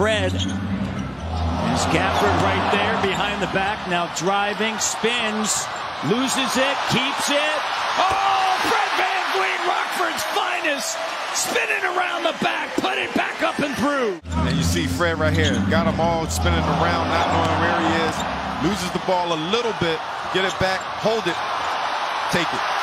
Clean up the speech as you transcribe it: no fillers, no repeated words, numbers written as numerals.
Fred. There's Gafford right there behind the back. Now driving, spins, loses it, keeps it. Oh, Fred Vanfleet, Rockford's finest, spinning around the back, put it back up and through. And you see Fred right here, got them all spinning around, not knowing where he is. Loses the ball a little bit, get it back, hold it, take it.